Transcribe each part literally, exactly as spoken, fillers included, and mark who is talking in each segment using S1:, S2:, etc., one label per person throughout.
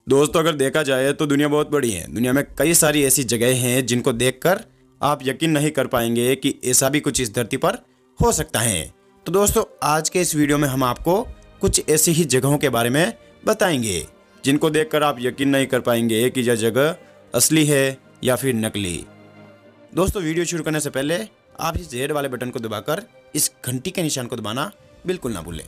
S1: दोस्तों, अगर देखा जाए तो दुनिया बहुत बड़ी है। दुनिया में कई सारी ऐसी जगह हैं जिनको देखकर आप यकीन नहीं कर पाएंगे कि ऐसा भी कुछ इस धरती पर हो सकता है। तो दोस्तों, आज के इस वीडियो में हम आपको कुछ ऐसी ही जगहों के बारे में बताएंगे जिनको देखकर आप यकीन नहीं कर पाएंगे कि यह जगह असली है या फिर नकली। दोस्तों, वीडियो शुरू करने से पहले आप इस रेड वाले बटन को दबाकर इस घंटी के निशान को दबाना बिल्कुल ना भूलें।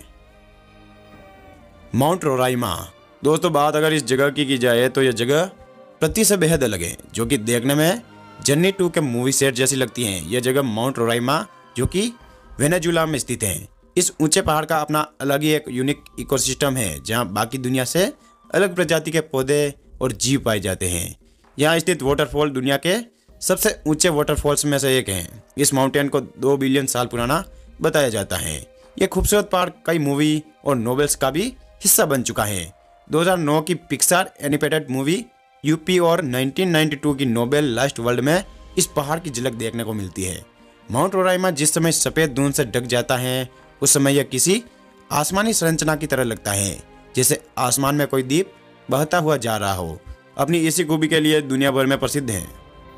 S1: Mount Roraima. दोस्तों, बात अगर इस जगह की की जाए तो यह जगह पृथ्वी से बेहद अलग है, जो कि देखने में जर्नी टू के मूवी सेट जैसी लगती है। यह जगह माउंट रोराइमा जो कि वेनेजुला में स्थित है। इस ऊंचे पहाड़ का अपना अलग ही एक यूनिक इकोसिस्टम है, जहां बाकी दुनिया से अलग प्रजाति के पौधे और जीव पाए जाते हैं। यहाँ स्थित वाटरफॉल दुनिया के सबसे ऊंचे वाटरफॉल्स में से एक है। इस माउंटेन को दो बिलियन साल पुराना बताया जाता है। यह खूबसूरत पहाड़ कई मूवी और नोवेल्स का भी हिस्सा बन चुका है। दो हज़ार नौ की पिक्सार एनिमेटेड मूवी यूपी और उन्नीस सौ बानवे की नोबेल लास्ट वर्ल्ड में इस पहाड़ की झलक देखने को मिलती है। माउंट रोराइमा जिस समय सफ़ेद धुंध से ढक जाता है, उस समय यह किसी आसमानी संरचना की तरह लगता है, जैसे आसमान में कोई दीप बहता हुआ जा रहा हो। अपनी इसी खूबी के लिए दुनिया भर में प्रसिद्ध है।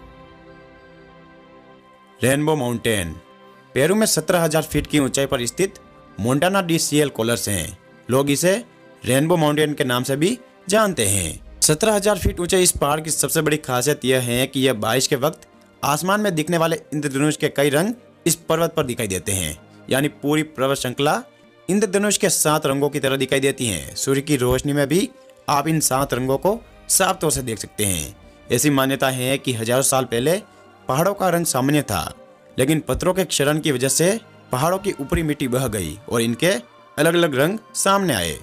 S1: Rainbow mountain. पेरू में सत्रह हज़ार फीट की ऊंचाई पर स्थित मोंटाना डी सीएल कोलर्स हैं। लोग इसे रेनबो माउंटेन के नाम से भी जानते हैं। सत्रह हज़ार फीट ऊंचे इस पहाड़ की सबसे बड़ी खासियत यह है कि यह बारिश के वक्त आसमान में दिखने वाले इंद्रधनुष के कई रंग इस पर्वत पर दिखाई देते हैं। यानी पूरी पर्वत श्रृंखला इंद्रधनुष के सात रंगों की तरह दिखाई देती है। सूर्य की रोशनी में भी आप इन सात रंगों को साफ तौर से देख सकते हैं। ऐसी मान्यता है कि हजारों साल पहले पहाड़ों का रंग सामान्य था, लेकिन पत्थरों के क्षरण की वजह से पहाड़ों की ऊपरी मिट्टी बह गई और इनके अलग अलग रंग सामने आए।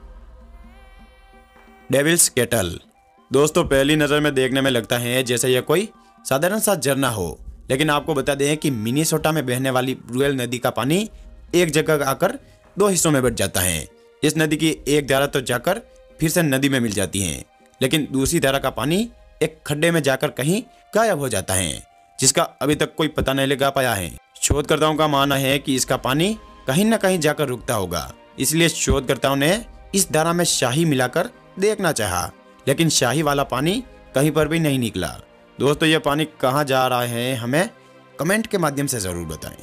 S1: Devil's Kettle. दोस्तों, पहली नज़र में देखने में लगता है जैसे यह कोई साधारण सा झरना हो, लेकिन आपको बता दें कि मिनीसोटा में बहने वाली ब्रुएल नदी का पानी एक जगह आकर दो हिस्सों में बट जाता है। इस नदी की एक धारा तो जाकर फिर से नदी में मिल जाती है, लेकिन दूसरी धारा का पानी एक खड्डे में जाकर कहीं गायब हो जाता है, जिसका अभी तक कोई पता नहीं लगा पाया है। शोधकर्ताओं का मानना है कि इसका पानी कहीं न कहीं जाकर रुकता होगा, इसलिए शोधकर्ताओं ने इस धारा में शाही मिलाकर देखना चाहा, लेकिन शाही वाला पानी कहीं पर भी नहीं निकला। दोस्तों, यह पानी कहाँ जा रहा है हमें कमेंट के माध्यम से जरूर बताएं।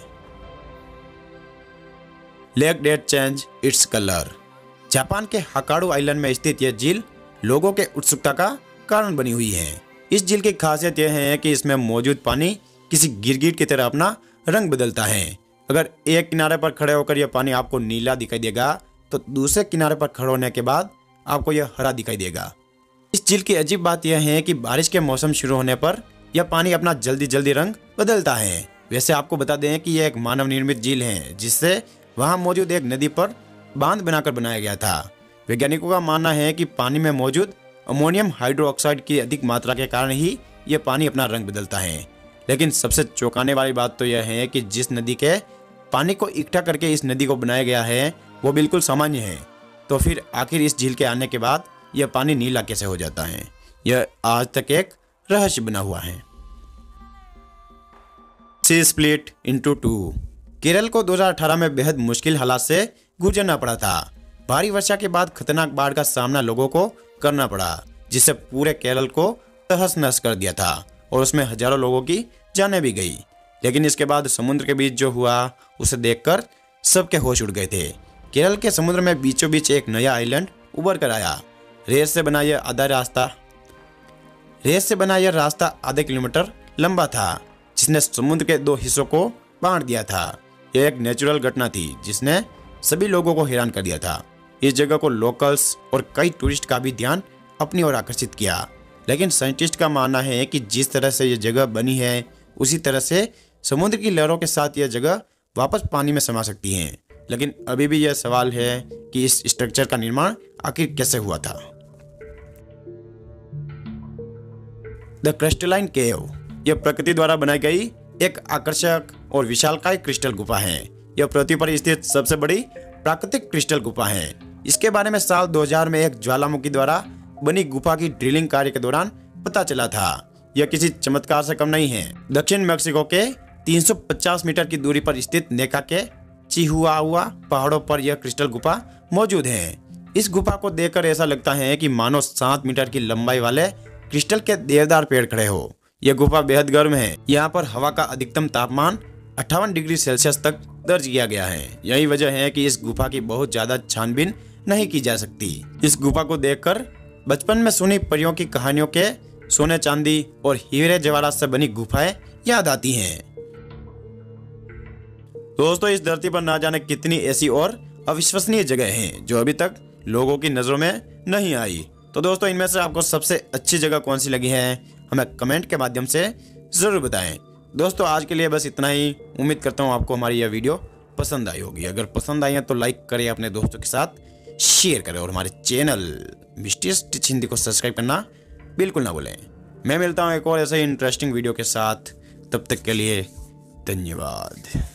S1: Lake that change its colour. Japan के हकाडू आइलैंड में स्थित यह झील लोगों के उत्सुकता का कारण बनी हुई है। इस झील की खासियत यह है कि इसमें मौजूद पानी किसी गिरगिट की तरह अपना रंग बदलता है। अगर एक किनारे पर खड़े होकर यह पानी आपको नीला दिखाई देगा, तो दूसरे किनारे पर खड़े होने के बाद आपको यह हरा दिखाई देगा। इस झील की अजीब बात यह है कि बारिश के मौसम शुरू होने पर यह पानी अपना जल्दी जल्दी रंग बदलता है। वैसे आपको बता दें कि यह एक मानव निर्मित झील है, जिससे वहां मौजूद एक नदी पर बांध बनाकर बनाया गया था। वैज्ञानिकों का मानना है कि पानी में मौजूद अमोनियम हाइड्रोक्साइड की अधिक मात्रा के कारण ही यह पानी अपना रंग बदलता है। लेकिन सबसे चौंकाने वाली बात तो यह है कि जिस नदी के पानी को इकट्ठा करके इस नदी को बनाया गया है, वो बिल्कुल सामान्य है। तो फिर आखिर इस झील के आने के बाद यह पानी नीला कैसे हो जाता है? यह आज तक एक रहस्य बना हुआ है। Sea split into two. Kerala को दो हज़ार अठारह में बेहद मुश्किल हालात से गुजरना पड़ा था। भारी वर्षा के बाद खतरनाक बाढ़ का सामना लोगों को करना पड़ा, जिससे पूरे केरल को तहस नहस कर दिया था और उसमें हजारों लोगों की जानें भी गई। लेकिन इसके बाद समुद्र के बीच जो हुआ, उसे देखकर सबके होश उड़ गए थे। केरल के समुद्र में बीचों बीच एक नया आइलैंड उभर कर आया। रेत से बना यह आधा रास्ता रेत से बना यह रास्ता आधे किलोमीटर लंबा था, जिसने समुद्र के दो हिस्सों को बांट दिया था। यह एक नेचुरल घटना थी जिसने सभी लोगों को हैरान कर दिया था। इस जगह को लोकल्स और कई टूरिस्ट का भी ध्यान अपनी ओर आकर्षित किया। लेकिन साइंटिस्ट का मानना है कि जिस तरह से यह जगह बनी है, उसी तरह से समुद्र की लहरों के साथ यह जगह वापस पानी में समा सकती है। लेकिन अभी भी यह सवाल है कि इस स्ट्रक्चर का निर्माण आखिर कैसे हुआ था। The crystalline cave. यह प्रकृति द्वारा बनाई गई एक आकर्षक और विशालकाय क्रिस्टल गुफा है। यह पृथ्वी पर स्थित सबसे बड़ी प्राकृतिक क्रिस्टल गुफा है। इसके बारे में साल दो हज़ार में एक ज्वालामुखी द्वारा बनी गुफा की ड्रिलिंग कार्य के दौरान पता चला था। यह किसी चमत्कार से कम नहीं है। दक्षिण मेक्सिको के तीन सौ पचास मीटर की दूरी पर स्थित नेका के चिहुआहुआ पहाड़ों पर यह क्रिस्टल गुफा मौजूद है। इस गुफा को देखकर ऐसा लगता है कि मानो सात मीटर की लंबाई वाले क्रिस्टल के देवदार पेड़ खड़े हो। यह गुफा बेहद गर्म है। यहाँ पर हवा का अधिकतम तापमान अट्ठावन डिग्री सेल्सियस तक दर्ज किया गया है। यही वजह है कि इस गुफा की बहुत ज्यादा छानबीन नहीं की जा सकती। इस गुफा को देखकर बचपन में सुनी परियों की कहानियों के सोने चांदी और हीरे जवाहरात से बनी गुफाएं याद आती हैं। दोस्तों, इस धरती पर ना जाने कितनी ऐसी और अविश्वसनीय जगह हैं जो अभी तक लोगों की नजरों में नहीं आई। तो दोस्तों, इनमें से आपको सबसे अच्छी जगह कौन सी लगी है हमें कमेंट के माध्यम से जरूर बताएं। दोस्तों, आज के लिए बस इतना ही। उम्मीद करता हूँ आपको हमारी यह वीडियो पसंद आई होगी। अगर पसंद आई है तो लाइक करें, अपने दोस्तों के साथ शेयर करें और हमारे चैनल मिस्टीरियस टिच हिंदी को सब्सक्राइब करना बिल्कुल ना भूलें। मैं मिलता हूँ एक और ऐसे ही इंटरेस्टिंग वीडियो के साथ। तब तक के लिए धन्यवाद।